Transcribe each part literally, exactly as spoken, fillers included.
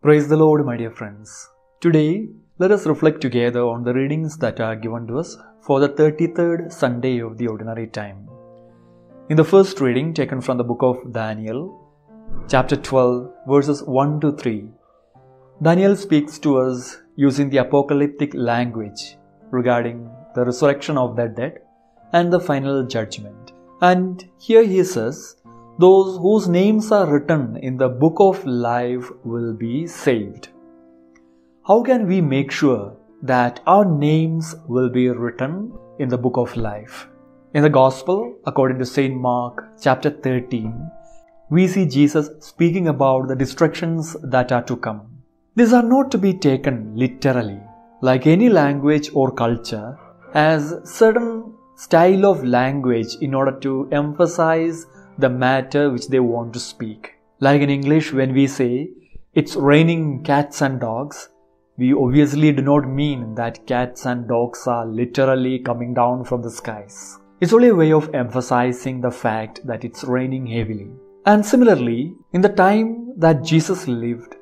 Praise the Lord, my dear friends. Today, let us reflect together on the readings that are given to us for the thirty-third Sunday of the Ordinary Time. In the first reading taken from the book of Daniel, chapter twelve, verses one to three, Daniel speaks to us using the apocalyptic language regarding the resurrection of the dead and the final judgment. And here he says, those whose names are written in the book of life will be saved. How can we make sure that our names will be written in the book of life? In the Gospel, according to Saint Mark, chapter thirteen, we see Jesus speaking about the destructions that are to come. These are not to be taken literally. Like any language or culture has certain style of language in order to emphasize the matter which they want to speak. Like in English, when we say, it's raining cats and dogs, we obviously do not mean that cats and dogs are literally coming down from the skies. It's only a way of emphasizing the fact that it's raining heavily. And similarly, in the time that Jesus lived,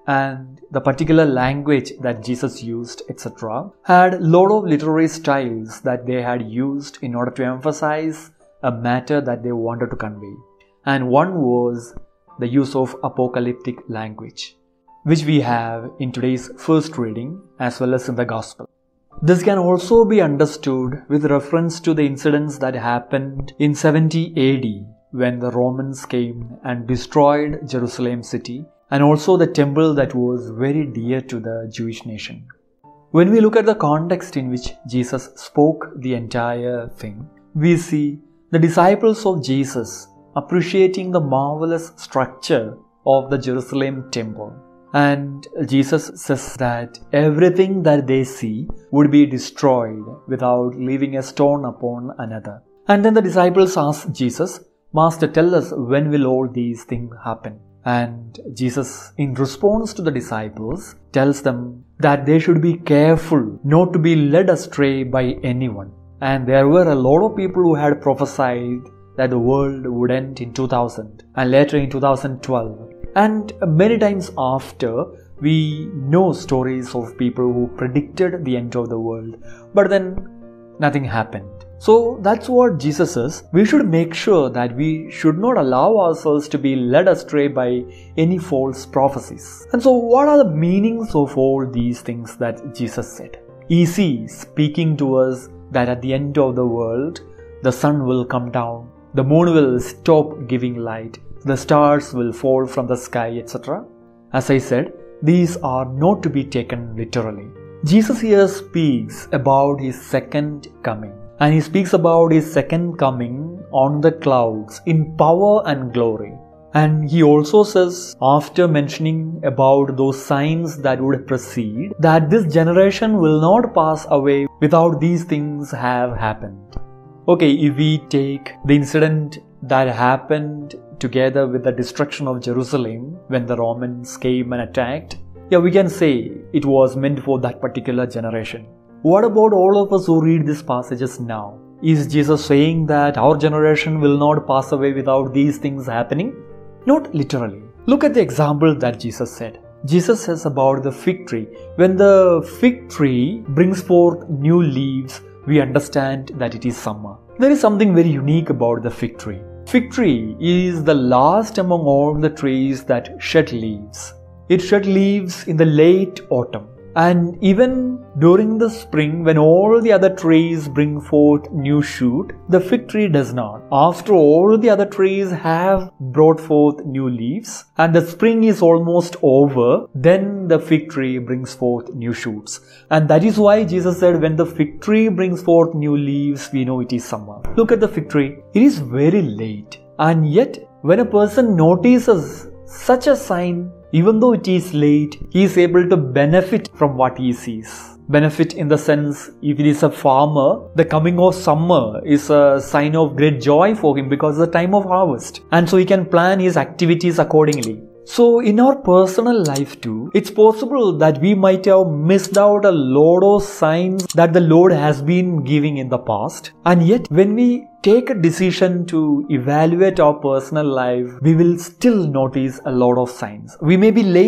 and the particular language that Jesus used, et cetera, had a lot of literary styles that they had used in order to emphasize a matter that they wanted to convey. And one was the use of apocalyptic language, which we have in today's first reading as well as in the Gospel. This can also be understood with reference to the incidents that happened in seventy A D when the Romans came and destroyed Jerusalem city and also the temple that was very dear to the Jewish nation. When we look at the context in which Jesus spoke the entire thing, we see the disciples of Jesus appreciating the marvelous structure of the Jerusalem temple. And Jesus says that everything that they see would be destroyed without leaving a stone upon another. And then the disciples ask Jesus, Master, tell us, when will all these things happen? And Jesus, in response to the disciples, tells them that they should be careful not to be led astray by anyone. And there were a lot of people who had prophesied that the world would end in two thousand and later in two thousand twelve. And many times after, we know stories of people who predicted the end of the world, but then nothing happened. So that's what Jesus says. We should make sure that we should not allow ourselves to be led astray by any false prophecies. And so what are the meanings of all these things that Jesus said? Is he speaking to us that at the end of the world, the sun will come down, the moon will stop giving light, the stars will fall from the sky, et cetera? As I said, these are not to be taken literally. Jesus here speaks about his second coming. And he speaks about his second coming on the clouds in power and glory. And he also says, after mentioning about those signs that would precede, that this generation will not pass away without these things have happened. Okay, if we take the incident that happened together with the destruction of Jerusalem when the Romans came and attacked, yeah, we can say it was meant for that particular generation. What about all of us who read these passages now? Is Jesus saying that our generation will not pass away without these things happening? Not literally. Look at the example that Jesus said. Jesus says about the fig tree. When the fig tree brings forth new leaves, we understand that it is summer. There is something very unique about the fig tree. Fig tree is the last among all the trees that shed leaves. It shed leaves in the late autumn. And even during the spring, when all the other trees bring forth new shoot, the fig tree does not. After all the other trees have brought forth new leaves, and the spring is almost over, then the fig tree brings forth new shoots. And that is why Jesus said, when the fig tree brings forth new leaves, we know it is summer. Look at the fig tree. It is very late. And yet, when a person notices such a sign, even though it is late, he is able to benefit from what he sees. Benefit in the sense, if it is a farmer, the coming of summer is a sign of great joy for him because it's the time of harvest. And so he can plan his activities accordingly. So in our personal life too, it's possible that we might have missed out a lot of signs that the Lord has been giving in the past. And yet when we take a decision to evaluate our personal life, we will still notice a lot of signs. We may be late,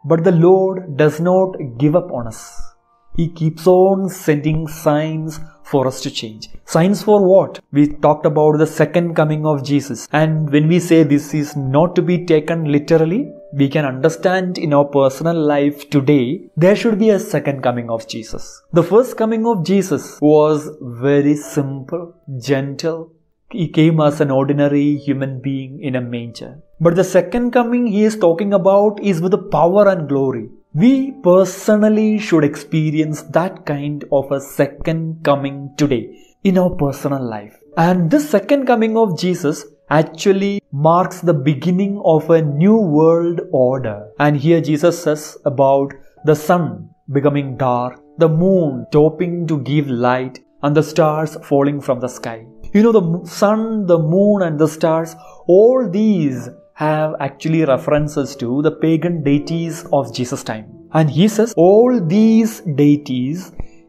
But the Lord does not give up on us. He keeps on sending signs for us to change. Signs for what? We talked about the second coming of Jesus. And when we say this is not to be taken literally, we can understand in our personal life today, there should be a second coming of Jesus. The first coming of Jesus was very simple, gentle. He came as an ordinary human being in a manger. But the second coming he is talking about is with the power and glory. We personally should experience that kind of a second coming today in our personal life. And this second coming of Jesus actually marks the beginning of a new world order. And here Jesus says about the sun becoming dark, the moon stopping to give light, and the stars falling from the sky. You know, the sun, the moon and the stars, all these have actually references to the pagan deities of Jesus' time. And he says all these deities,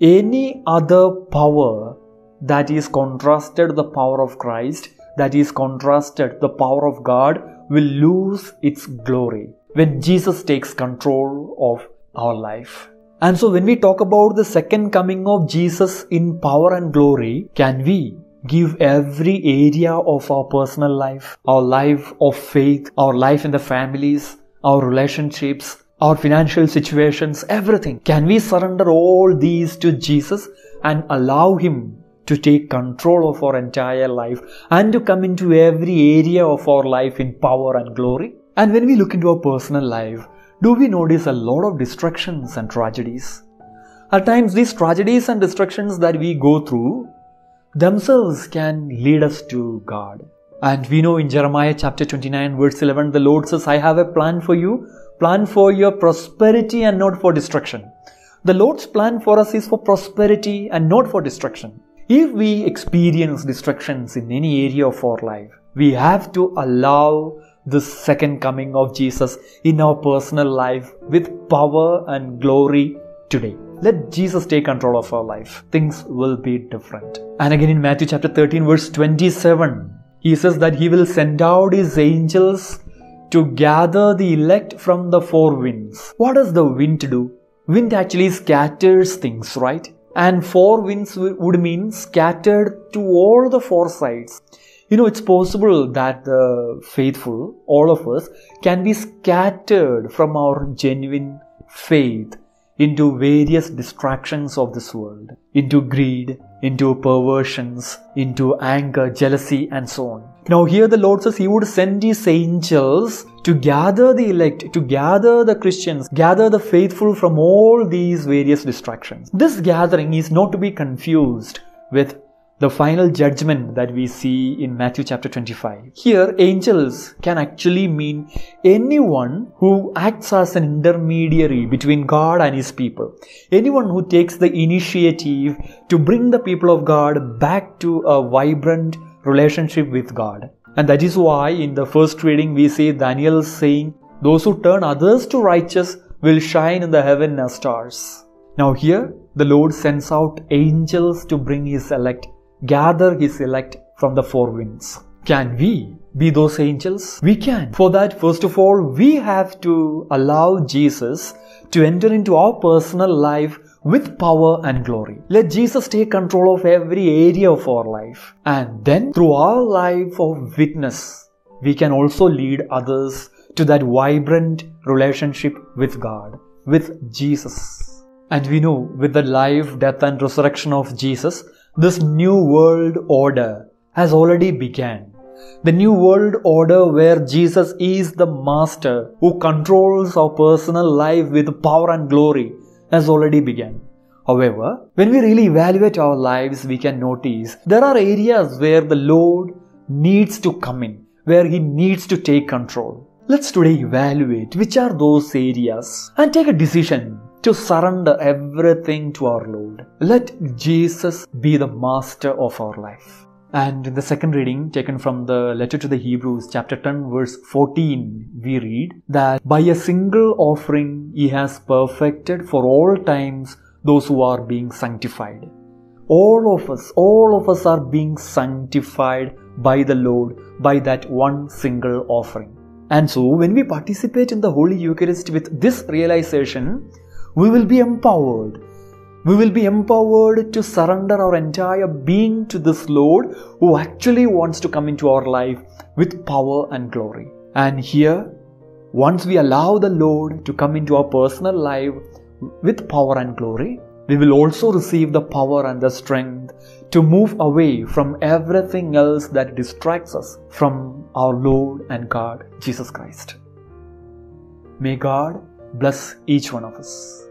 any other power that is contrasted the power of Christ, that is contrasted the power of God, will lose its glory when Jesus takes control of our life. And so when we talk about the second coming of Jesus in power and glory, can we give every area of our personal life, our life of faith, our life in the families, our relationships, our financial situations, everything? Can we surrender all these to Jesus and allow Him to take control of our entire life and to come into every area of our life in power and glory? And when we look into our personal life, do we notice a lot of distractions and tragedies? At times these tragedies and distractions that we go through themselves can lead us to God. And we know in Jeremiah chapter twenty-nine verse eleven, the Lord says, I have a plan for you, plan for your prosperity and not for destruction. The Lord's plan for us is for prosperity and not for destruction. If we experience distractions in any area of our life, we have to allow the second coming of Jesus in our personal life with power and glory today. Let Jesus take control of our life. Things will be different. And again in Matthew chapter thirteen verse twenty-seven, He says that He will send out His angels to gather the elect from the four winds. What does the wind do? Wind actually scatters things, right? And four winds would mean scattered to all the four sides. You know, it's possible that the faithful, all of us, can be scattered from our genuine faith into various distractions of this world, into greed, into perversions, into anger, jealousy, and so on. Now here the Lord says He would send His angels to gather the elect, to gather the Christians, gather the faithful from all these various distractions. This gathering is not to be confused with the final judgment that we see in Matthew chapter twenty-five. Here, angels can actually mean anyone who acts as an intermediary between God and His people. Anyone who takes the initiative to bring the people of God back to a vibrant relationship with God. And that is why in the first reading we see Daniel saying, those who turn others to righteous will shine in the heaven as stars. Now here, the Lord sends out angels to bring His elect, gather His elect from the four winds. Can we be those angels? We can. For that, first of all, we have to allow Jesus to enter into our personal life with power and glory. Let Jesus take control of every area of our life. And then through our life of witness, we can also lead others to that vibrant relationship with God, with Jesus. And we know with the life, death and resurrection of Jesus, this new world order has already begun. The new world order where Jesus is the master who controls our personal life with power and glory has already begun. However, when we really evaluate our lives, we can notice there are areas where the Lord needs to come in, where He needs to take control. Let's today evaluate which are those areas and take a decision to surrender everything to our Lord. Let Jesus be the master of our life. And in the second reading taken from the letter to the Hebrews chapter ten verse fourteen, we read that by a single offering He has perfected for all times those who are being sanctified. All of us, all of us are being sanctified by the Lord by that one single offering. And so, when we participate in the Holy Eucharist with this realization, we will be empowered. We will be empowered to surrender our entire being to this Lord who actually wants to come into our life with power and glory. And here, once we allow the Lord to come into our personal life with power and glory, we will also receive the power and the strength to move away from everything else that distracts us from our Lord and God, Jesus Christ. May God bless each one of us.